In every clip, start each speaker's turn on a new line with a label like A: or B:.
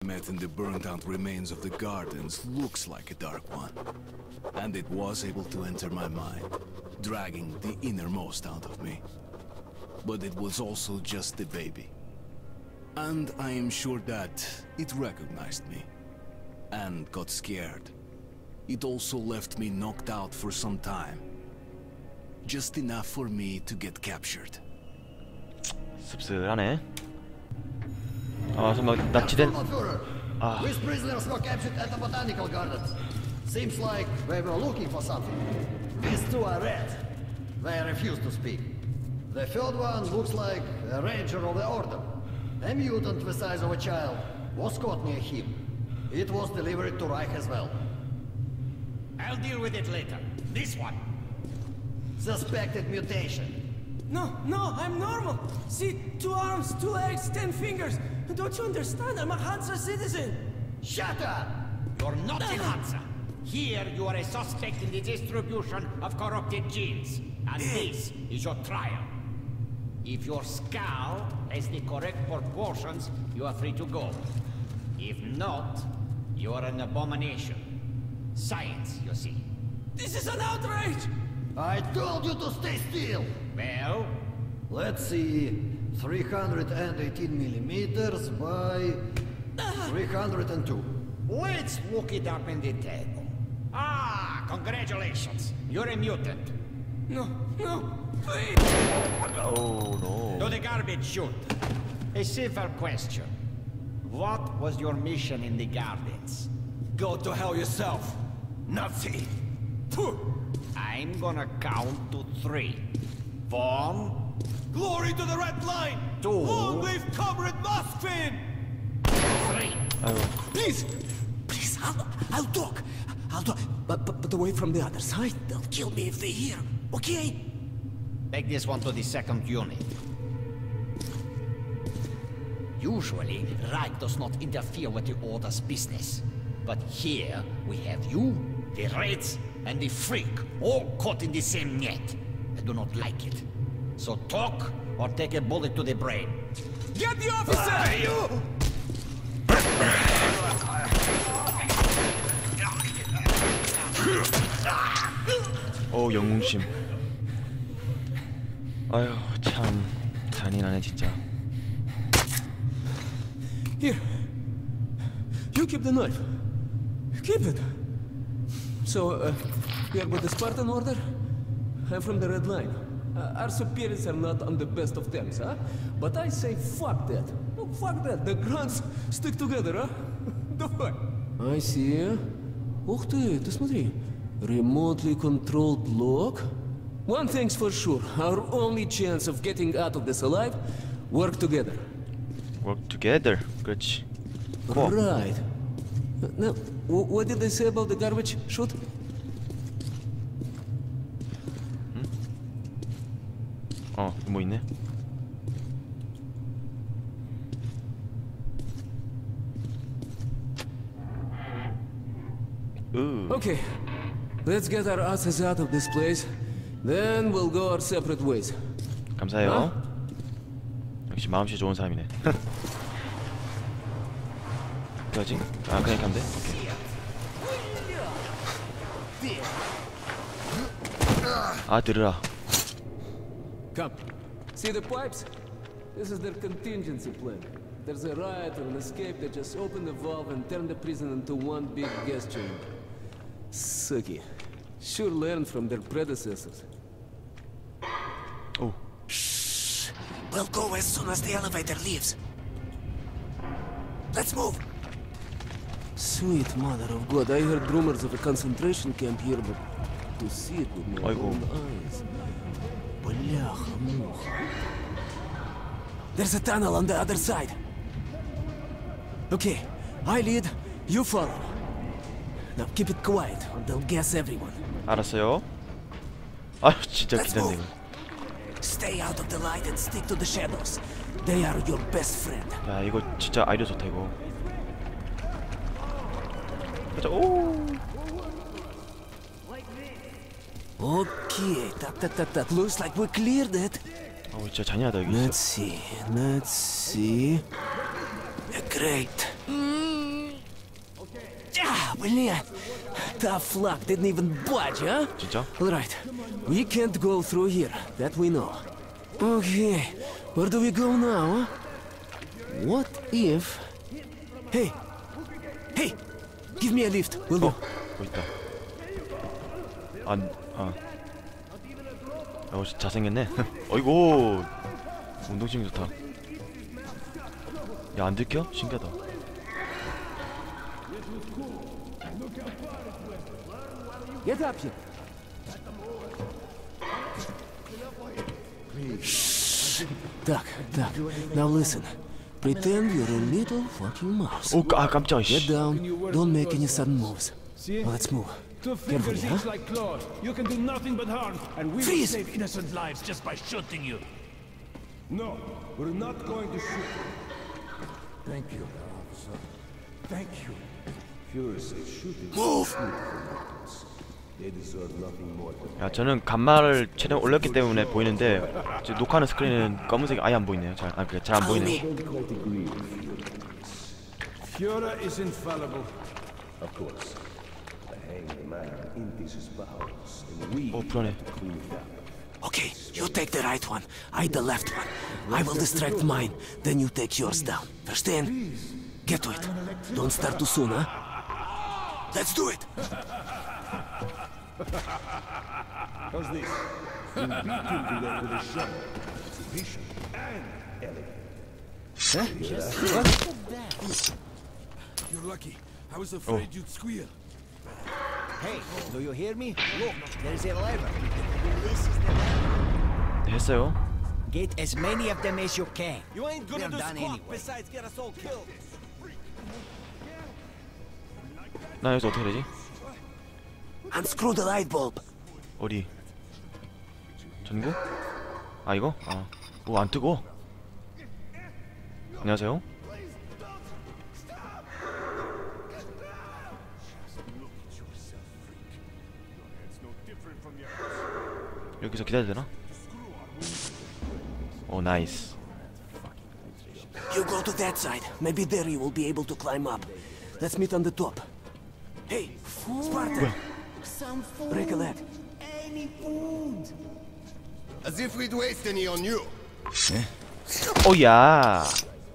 A: met in the burnt-out remains of the gardens looks like a dark one. And it was able to enter my mind, dragging the innermost out of me. But it was also just a baby. And I am sure that it recognized me. And got scared. It also left me knocked out for some time. Just enough for me to get captured.
B: 씁쓸하네. 설마 납치된?
C: These prisoners were captured at the botanical gardens. Seems like they were looking for something. These two are red. They refuse to speak. The third one looks like a ranger of the order. A mutant the size of a child was caught near him. It was delivered to Reich as well.
D: I'll deal with it later. This one.
C: Suspected mutation.
E: No, I'm normal. See, 2 arms, 2 legs, 10 fingers. Don't you understand? I'm a Hansa citizen.
C: Shut up!
D: You're not in Hansa. Here you are a suspect in the distribution of corrupted genes. And this is your trial. If your skull has the correct proportions, you are free to go. If not, you are an abomination. Science, you see.
E: This is an outrage!
C: I told you to stay still!
D: Well?
C: Let's see. 318 millimeters by 302.
D: Let's look it up in the table. Ah, congratulations. You're a mutant.
E: No, please!
B: Oh no.
D: To the garbage chute. A simple question. What was your mission in the gardens?
F: Go to hell yourself, Nazi!
D: I'm gonna count to 3. 1.
F: Glory to the Red Line!
D: 2.
F: Long live Comrade Moskvin!
D: 3.
E: Please, I'll talk. But away from the other side. They'll kill me if they hear. Okay?
D: Take this one to the 2nd unit. Usually, Reich does not interfere with the Order's business. But here, we have you, the Reds, and the Freak, all caught in the same net. I do not like it. So talk, or take a bullet to the brain.
E: Get the officer!
B: 영웅심. 아유, 참 잔인하네 진짜.
E: Here. You keep the knife. Keep it. So, you're with the Spartan Order? I'm from the Red Line. Our superiors are not on the best of terms, huh? But I say fuck that. Oh, fuck that. The Grunts stick together, huh? Давай. I see. Ух ты смотри. Remotely controlled lock? One thing's for sure. Our only chance of getting out of this alive, work together.
B: Work together. 그렇지. Cool.
E: Right. Now, what did they say about the garbage chute?
B: 뭐 있네?
E: Okay, let's get our asses out of this place. Then we'll go our separate ways.
B: 감사해요. 역시 마음씨 좋은 사람이네. 뭐지? 그냥 가면 돼? 오케이. 들으라.
E: Come. See the pipes? This is their contingency plan. There's a riot or an escape, they just open the valve and turn the prison into one big gas chamber. Sucky. Sure learned from their predecessors.
B: Oh.
E: Shh. We'll go as soon as the elevator leaves. Let's move. Sweet mother of God, I heard rumors of a concentration camp here, but to see it with my own eyes. Бляха-муха. There's a tunnel on the other side. Okay, I lead, you follow. Now keep it quiet, or they'll guess everyone.
B: 알았어요. 진짜 기대되네.
E: Stay out of the light and stick to the shadows. They are your best friend.
B: 야, 이거 진짜 아이디어 좋다 이거. 가자. 오.
E: Okay, that looks like we cleared it.
B: 진짜 잔인하다 여기.
E: Let's see. Great. Блин, tough luck, didn't even budge, huh?
B: 진짜?
E: Alright, we can't go through here, that we know. Okay, where do we go now, huh? What if... Hey! Hey! Give me a lift, will you?
B: 거기 있다. 잘생겼네. 어이구, 운동신경 좋다. 야, 안 들켜? 신기하다.
E: Get up here. Duck. Now listen. Pretend you're a little fucking mouse.
B: 오, 깜짝이야.
E: Get
B: 씨.
E: down. Don't make any sudden moves. Now let's move.
F: To
E: Carefully,
F: things
E: huh?
F: like Claude, you can do nothing but harm, and we will
E: Freeze!
F: save innocent lives just by shooting you. No, we're not going to shoot you. Thank you, officer. Thank you. Fuhrer says shooting.
E: Move!
F: They deserve nothing more than
B: 야, 저는 간말을 최대한 올렸기 때문에 보이는데 지금 녹화하는 스크린은 검은색이 아예 안 보이네요. 잘 안 보이네요.
F: Fuhrer is infallible.
G: Of course. The hanged man empties his bowels, and we
B: 불안해.
G: clean it up.
E: Okay, you take the right one. I the left one. I will distract mine. Then you take yours down. Verstehen? Get to it. Don't start too soon, huh? Let's do it!
G: How's this? You beat him to death with a shovel. It's efficient and elegant.
F: You're lucky. I was afraid you'd squeal.
D: Hey, do you hear me? Look, there's a lever. This is the lever.
B: 네, 했어요.
D: Get as many of them as you can.
F: You ain't
D: We're
F: gonna do
D: done
F: squat
D: anyway.
F: besides get us all killed.
B: 나 여기서 어떻게 되지?
E: Unscrew the light bulb.
B: 어디? 전구? 아, 이거? 아, 오, 안 뜨고. 안녕하세요. 여기서 기다려야 되나? 오, 나이스.
E: You go to that side. Maybe there you will be able to climb up. Let's meet on the top. Hey, Spartan!
C: Some food.
E: Break a leg.
C: Any food.
H: As if we'd waste any on you.
B: 오야.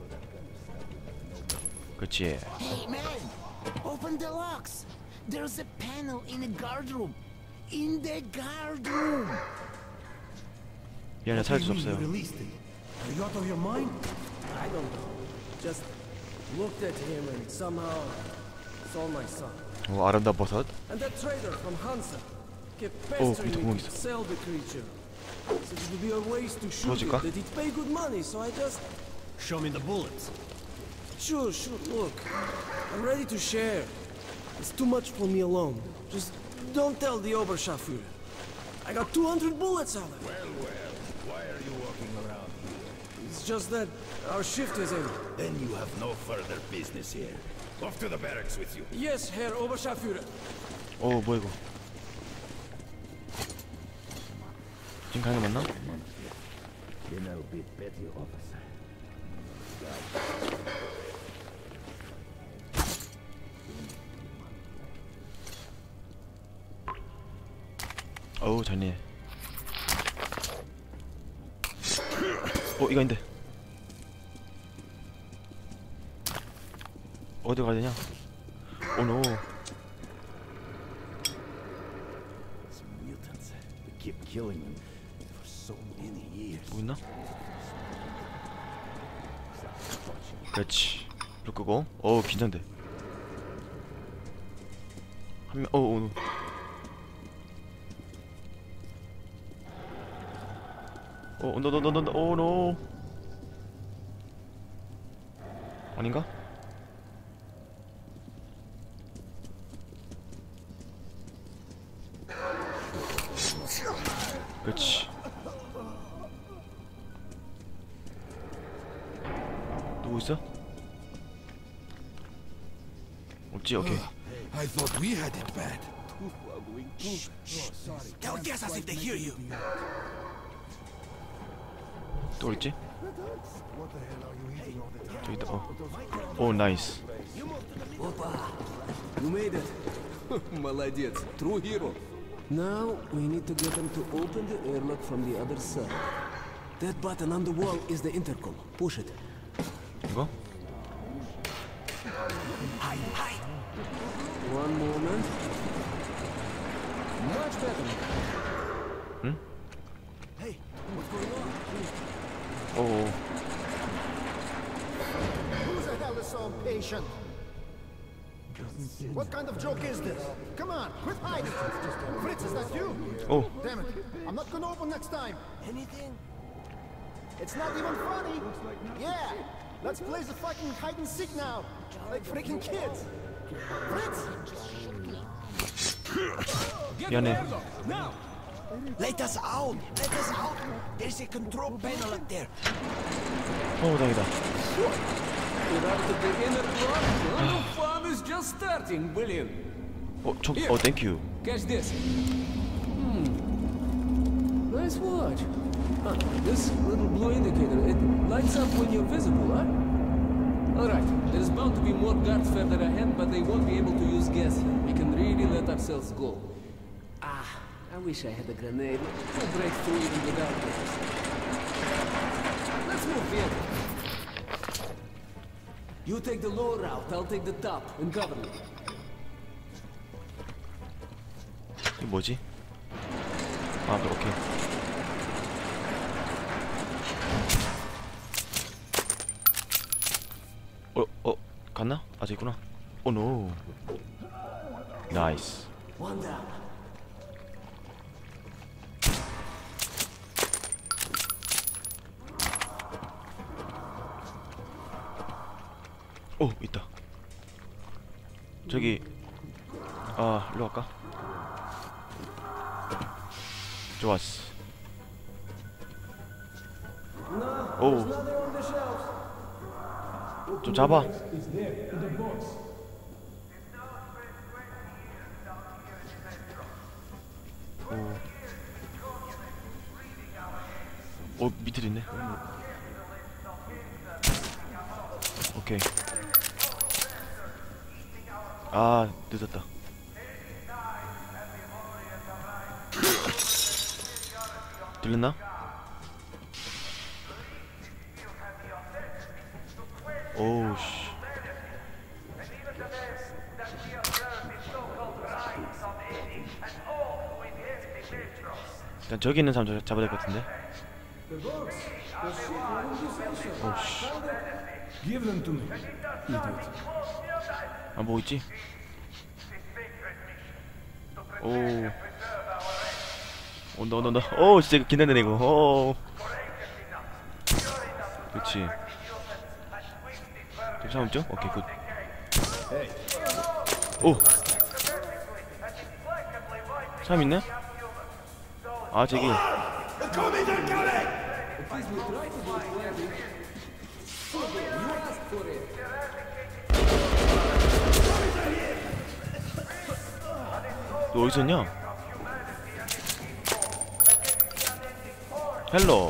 B: 그렇지.
C: Hey man, open the locks. There's a panel in the guard room. In the guard room.
B: 미안해, 살릴 수 없어요.
F: Released him. Are you out of your mind?
I: I don't know. Just looked at him and somehow saw my son.
B: 오, 아름다운 버섯.
I: And that trader from Hansa kept
B: Oh,
I: pestering
B: 밑에
I: me
B: 구멍
I: to
B: 있어.
I: sell the creature. Said it would be a waste to shoot it,
B: 보여줄까?
I: that he'd pay good money, so I just...
F: Show me the bullets.
I: Sure, look. I'm ready to share. It's too much for me alone. Just don't tell the Oberscharführer. I got 200 bullets out of it.
G: Why are you walking around here?
I: It's just that our shift is ended.
G: Then you have no further business here. Off to the barracks with you.
I: Yes, Herr Oberscharführer.
B: 오, 뭐야 이거? 지금 가는 거 맞나?
G: Then I'll be better, officer.
B: 어우, 잘네. 이거 아닌데. 어디 가야 되냐? 오, 노.
G: These mutants, we keep killing them for so many years.
B: 뭐 있나? 그렇지. 불 끄고. 어우, 긴장돼. 한 명, 어우. 오, 노. 아닌가? 그렇지. 누구 있어? 없지? 오케이.
F: I thought we had it bad.
E: Don't guess as if they hear you.
B: 또 있지? 저기 있다. 오, 나이스.
I: You made it. Молодец. True hero. Now we need to get them to open the airlock from the other side. That button on the wall is the intercom. Push it.
B: 이거?
I: One moment. Much better.
B: 응?
I: Hey, what's going on?
B: 오.
J: Who the hell is so impatient? What kind of joke is this? Come on, quit hiding! Fritz, is that you?
B: 오.
J: Damn it, I'm not gonna open next time. Anything? It's not even funny. Yeah, let's play the fucking hide and seek now. Like freaking kids. Fritz!
B: 미안해.
J: Now!
D: Let us out! Let us out! There's a control panel up there.
B: 다행이다.
I: You're out of the inner block? Oh, fun is just starting. Brilliant.
B: thank you.
I: Catch this. Nice watch. Huh, this little blue indicator, it lights up when you're visible, huh? Alright, there's bound to be more guards further ahead, but they won't be able to use gas here. We can really let ourselves go. Ah, I wish I had a grenade. We'll break through even without gas. Let's move in. You take the lower route, I'll take the top, and cover me.
B: 이게 뭐지? 아, 오케이. 갔나? 아직 있구나. 오, 노. 나이스.
I: One down.
B: 오, 있다. 저기 일로 갈까? 좋았어. 오. 좀 잡아. 오, 밑에 있네. 오케이. 아, 늦었다. 들렸나? 오우 씨. 일단 저기 있는 사람 잡아야 될 것 같은데. 오우 씨.
F: Give them to me.
B: 안 보고 있지? 오. 온다. 오, 진짜 긴장되네 이거. 오. 그렇지. 좀 참았죠? 오케이 굿. 오. 사람 있네? 아 저기. 너 어디 있었냐? 헬로. 오.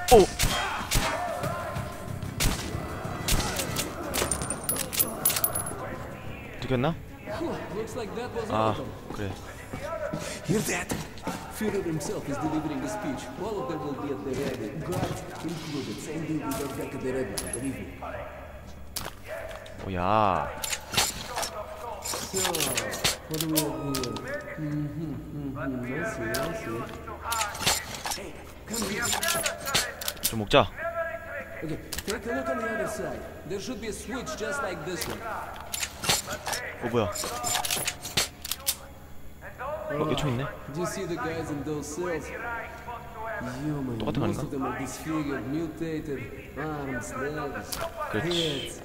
B: 들켰나? 아 그래.
I: Hear that? Führer himself is delivering a speech. All of them will be at the ready. Guards included. Same deal we got back at the Red Line, believe me.
B: 오야.
I: So, what do we have here? I see. Hey, come here.
B: 좀 먹자.
I: Okay, take a look on the other side. There should be a switch just like this one.
B: 뭐야? 여기 총 있네.
I: Do you see the guys in those cells? Human.
B: 똑같은 거
I: Most
B: 아닌가?
I: of them are disfigured, mutated, arms, legs, heads.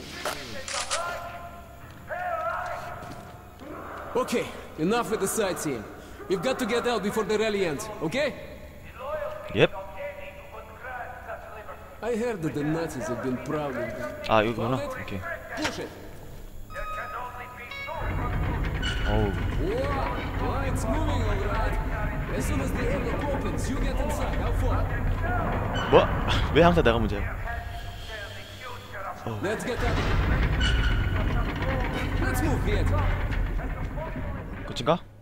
I: Okay, enough with the sightseeing. We've got to get out before the rally ends, okay?
B: Yep.
I: I heard that the Nazis have been prowling.
B: 아 여기구나. 오케이.
I: Push it.
B: 어우.
I: Whoa, it's moving all right. As soon as the airlock opens, you get inside. How far?
B: 뭐? 왜 항상 내가 문제야?
I: Let's get out. Let's move, Viet.
B: 멋진가?